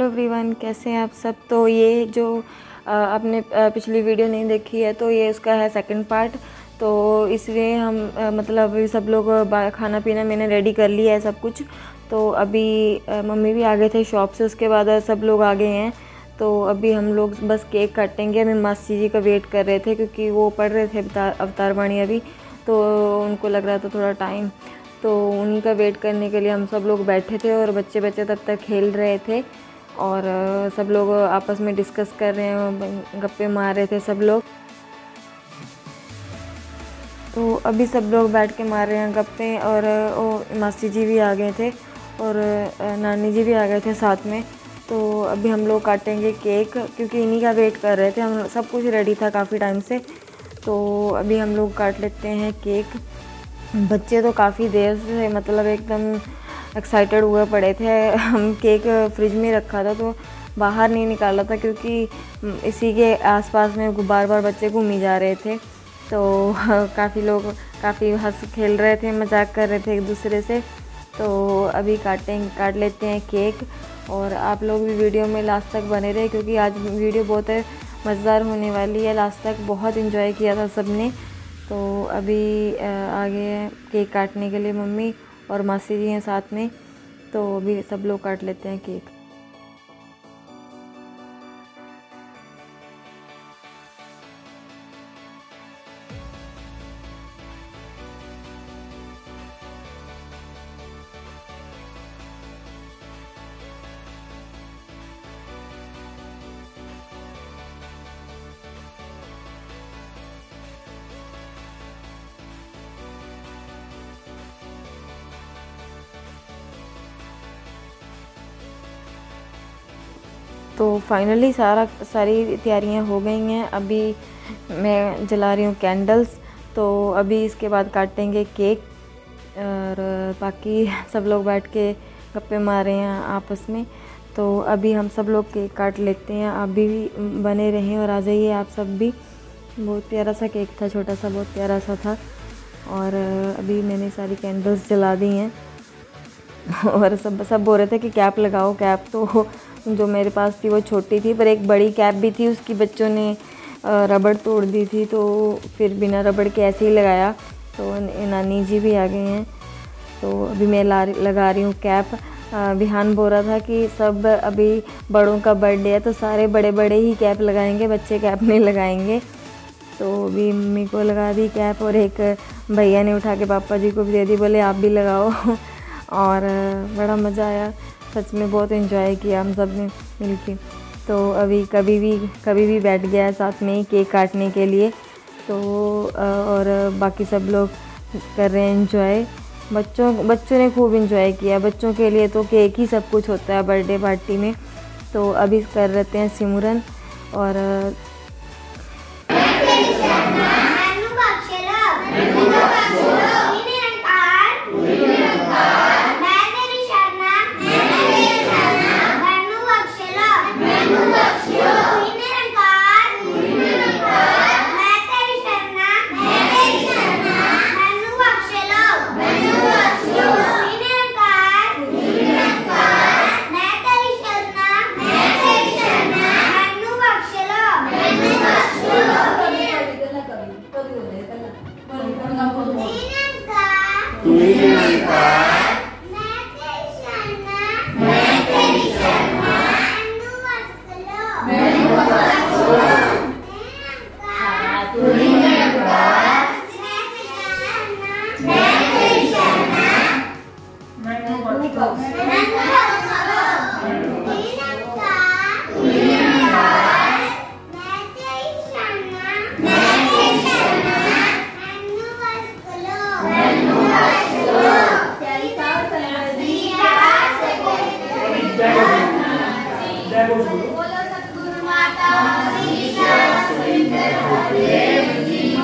Hello everyone, कैसे हैं आप सब। तो ये जो आपने पिछली वीडियो नहीं देखी है तो ये उसका है सेकंड पार्ट। तो इसलिए हम मतलब अभी सब लोग खाना पीना मैंने रेडी कर लिया है सब कुछ। तो अभी मम्मी भी आ गए थे शॉप से, उसके बाद सब लोग आ गए हैं। तो अभी हम लोग बस केक काटेंगे। अभी मासी जी का वेट कर रहे थे क्योंकि वो पढ़ रहे थे अवतार वाणी अभी, तो उनको लग रहा था थोड़ा टाइम। तो उन्हीं का वेट करने के लिए हम सब लोग बैठे थे और बच्चे तब तक खेल रहे थे और सब लोग आपस में डिस्कस कर रहे हैं, गप्पे मार रहे थे सब लोग। तो अभी सब लोग बैठ के मार रहे हैं गप्पे और मासी जी भी आ गए थे और नानी जी भी आ गए थे साथ में। तो अभी हम लोग काटेंगे केक क्योंकि इन्हीं का वेट कर रहे थे हम। सब कुछ रेडी था काफ़ी टाइम से। तो अभी हम लोग काट लेते हैं केक। बच्चे तो काफ़ी देर से मतलब एकदम एक्साइटेड हुए पड़े थे। हम केक फ्रिज में रखा था तो बाहर नहीं निकाला था क्योंकि इसी के आसपास में बार बार बच्चे घूम ही जा रहे थे। तो काफ़ी लोग काफ़ी हंस खेल रहे थे, मजाक कर रहे थे एक दूसरे से। तो अभी काट लेते हैं केक। और आप लोग भी वीडियो में लास्ट तक बने रहे क्योंकि आज वीडियो बहुत मज़ेदार होने वाली है। लास्ट तक बहुत एंजॉय किया था सबने। तो अभी आगे केक काटने के लिए मम्मी और मासी जी हैं साथ में। तो अभी सब लोग काट लेते हैं केक। तो फाइनली सारी तैयारियां हो गई हैं। अभी मैं जला रही हूँ कैंडल्स। तो अभी इसके बाद काटेंगे केक और बाकी सब लोग बैठ के गप्पे मार रहे हैं आपस में। तो अभी हम सब लोग केक काट लेते हैं। आप भी बने रहें और आ जाइए आप सब भी। बहुत प्यारा सा केक था, छोटा सा, बहुत प्यारा सा था। और अभी मैंने सारी कैंडल्स जला दी हैं और सब बोल रहे थे कि कैप लगाओ। कैप तो जो मेरे पास थी वो छोटी थी, पर एक बड़ी कैप भी थी, उसकी बच्चों ने रबड़ तोड़ दी थी तो फिर बिना रबड़ के ऐसे ही लगाया। तो नानी जी भी आ गए हैं। तो अभी मैं लगा रही हूँ कैप। विहान बोल रहा था कि सब अभी बड़ों का बर्थडे है तो सारे बड़े बड़े ही कैप लगाएंगे, बच्चे कैप नहीं लगाएंगे। तो अभी मम्मी को लगा दी कैप और एक भैया ने उठा के पापा जी को भी दे दी, बोले आप भी लगाओ। और बड़ा मज़ा आया, सच में बहुत एंजॉय किया हम सब ने मिलके। तो अभी कभी भी बैठ गया साथ में केक काटने के लिए। तो और बाकी सब लोग कर रहे हैं एंजॉय। बच्चों ने खूब एंजॉय किया। बच्चों के लिए तो केक ही सब कुछ होता है बर्थडे पार्टी में। तो अभी कर लेते हैं सिमरन। और बोलो सतगुरु माता श्री सरस्वती देव जी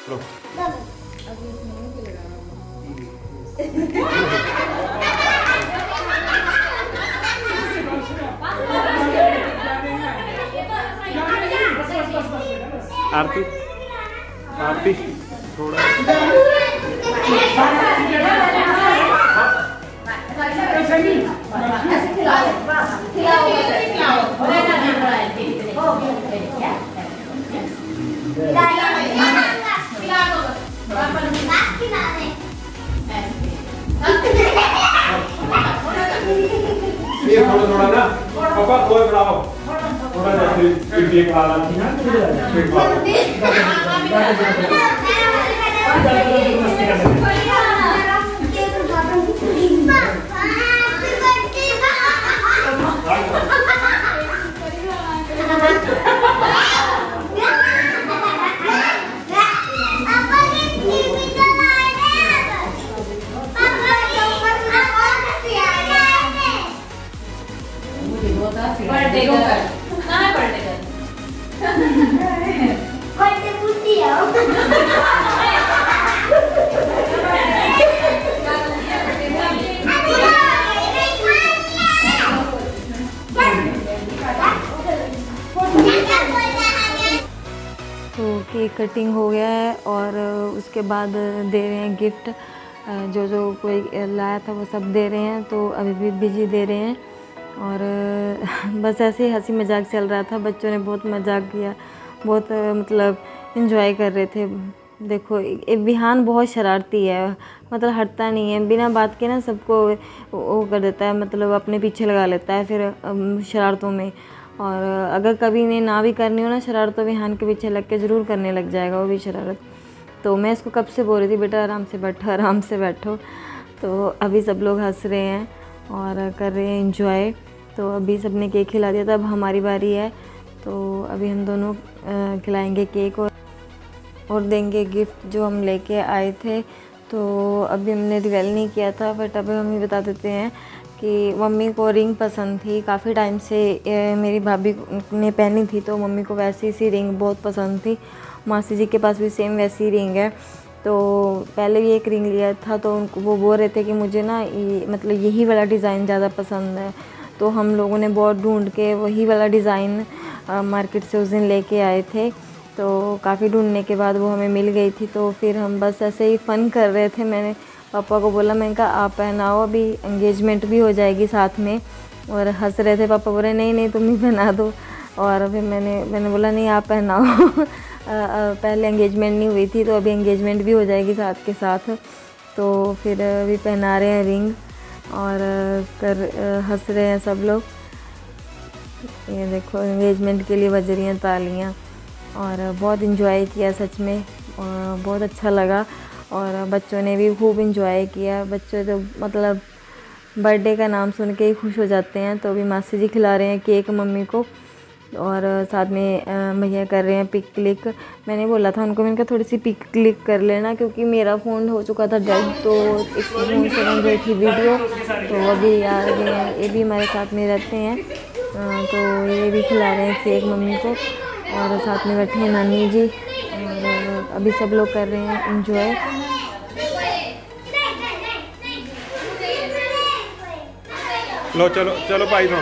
लो। आरती आरती थोड़ा ये थोड़ा थोड़ा ना पापा थोड़ा बढ़ाओ थोड़ा जैसे एक वाला एक तो केक कटिंग हो गया है और उसके बाद दे रहे हैं गिफ्ट। जो जो कोई लाया था वो सब दे रहे हैं, तो अभी भी बिजी दे रहे हैं। और बस ऐसे ही हंसी मजाक चल रहा था, बच्चों ने बहुत मजाक किया, बहुत मतलब इन्जॉय कर रहे थे। देखो विहान बहुत शरारती है, मतलब हटता नहीं है, बिना बात के ना सबको वो कर देता है, मतलब अपने पीछे लगा लेता है फिर शरारतों में। और अगर कभी ने ना भी करनी हो ना शरारत, तो विहान के पीछे लग के ज़रूर करने लग जाएगा वो भी शरारत। तो मैं इसको कब से बोल रही थी बेटा आराम से बैठो आराम से बैठो। तो अभी सब लोग हंस रहे हैं और कर रहे हैं एंजॉय। तो अभी सब ने केक खिला दिया था, अब हमारी बारी है। तो अभी हम दोनों खिलाएंगे केक और देंगे गिफ्ट जो हम लेके आए थे। तो अभी हमने रिवील नहीं किया था, बट अभी हम ये बता देते हैं कि मम्मी को रिंग पसंद थी, काफ़ी टाइम से मेरी भाभी ने पहनी थी, तो मम्मी को वैसी सी रिंग बहुत पसंद थी। मासी जी के पास भी सेम वैसी रिंग है। तो पहले भी एक रिंग लिया था, तो उनको वो बोल रहे थे कि मुझे ना मतलब यही वाला डिज़ाइन ज़्यादा पसंद है। तो हम लोगों ने बहुत ढूंढ के वही वाला डिज़ाइन मार्केट से उस दिन लेके आए थे। तो काफ़ी ढूंढने के बाद वो हमें मिल गई थी। तो फिर हम बस ऐसे ही फ़न कर रहे थे। मैंने पापा को बोला, मैंने कहा आप पहनाओ, अभी एंगेजमेंट भी हो जाएगी साथ में। और हंस रहे थे, पापा बोल रहे नहीं नहीं तुम ही पहना दो। और फिर मैंने बोला नहीं आप पहनाओ पहले एंगेजमेंट नहीं हुई थी, तो अभी एंगेजमेंट भी हो जाएगी साथ के साथ। तो फिर अभी पहना रहे हैं रिंग और हंस रहे हैं सब लोग। ये देखो एंगेजमेंट के लिए बज रही हैं तालियाँ। और बहुत इन्जॉय किया सच में, और बहुत अच्छा लगा। और बच्चों ने भी खूब इन्जॉय किया। बच्चे तो मतलब बर्थडे का नाम सुन के ही खुश हो जाते हैं। तो अभी मासी जी खिला रहे हैं केक मम्मी को, और साथ में भैया कर रहे हैं पिक क्लिक। मैंने बोला था उनको, मैंने कहा थोड़ी सी पिक क्लिक कर लेना, क्योंकि मेरा फ़ोन हो चुका था डेड, तो एक फ़ोन से बन गई थी वीडियो। तो अभी आ गए हैं, ये भी हमारे साथ में रहते हैं। तो ये भी खिला रहे हैं केक मम्मी को, और साथ में बैठे हैं नानी जी। और अभी सब लोग कर रहे हैं एंजॉय। लो चलो चलो भाई तो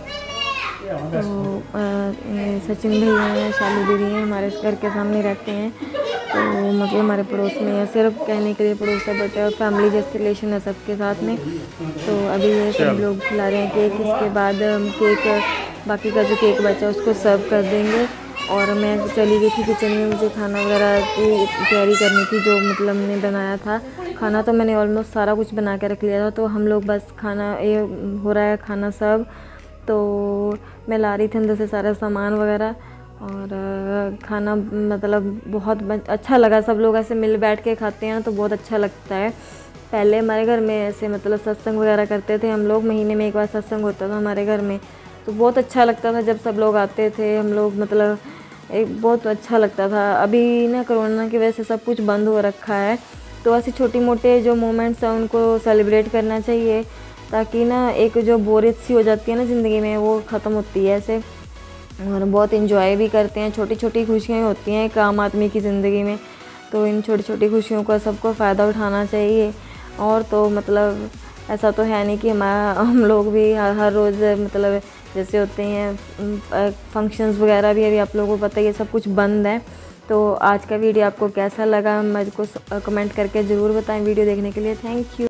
सचिन भैया हैं, शालू दीदी हैं, हमारे घर के सामने रहते हैं। तो मतलब हमारे पड़ोस में है, सिर्फ कहने के लिए पड़ोस है, बट फैमिली जैसे रिलेशन है सबके साथ में। तो अभी ये सब लोग खिला रहे हैं केक। इसके बाद केक बाकी का जो केक बचा उसको सर्व कर देंगे। और मैं चली गई थी किचन में, मुझे खाना वगैरह की तैयारी करनी थी, जो मतलब मैंने बनाया था खाना। तो मैंने ऑलमोस्ट सारा कुछ बना के रख लिया था। तो हम लोग बस खाना, ये हो रहा है खाना सब। तो मैं ला रही थी अंदर से सारा सामान वगैरह, और खाना मतलब बहुत अच्छा लगा। सब लोग ऐसे मिल बैठ के खाते हैं तो बहुत अच्छा लगता है। पहले हमारे घर में ऐसे मतलब सत्संग वगैरह करते थे हम लोग, महीने में एक बार सत्संग होता था हमारे घर में। तो बहुत अच्छा लगता था जब सब लोग आते थे, हम लोग मतलब एक बहुत अच्छा लगता था। अभी ना कोरोना की वजह से सब कुछ बंद हो रखा है। तो ऐसे छोटे मोटे जो मोमेंट्स हैं उनको सेलिब्रेट करना चाहिए, ताकि ना एक जो बोरियत सी हो जाती है ना ज़िंदगी में, वो ख़त्म होती है ऐसे। और बहुत इन्जॉय भी करते हैं, छोटी छोटी खुशियाँ होती हैं एक आम आदमी की ज़िंदगी में। तो इन छोटी छोटी खुशियों का सबको फ़ायदा उठाना चाहिए। और तो मतलब ऐसा तो है नहीं कि हम लोग भी हर रोज़ मतलब जैसे होते हैं फंक्शंस वगैरह भी अभी आप लोगों को पता है ये सब कुछ बंद है। तो आज का वीडियो आपको कैसा लगा मुझको कमेंट करके ज़रूर बताएं। वीडियो देखने के लिए थैंक यू।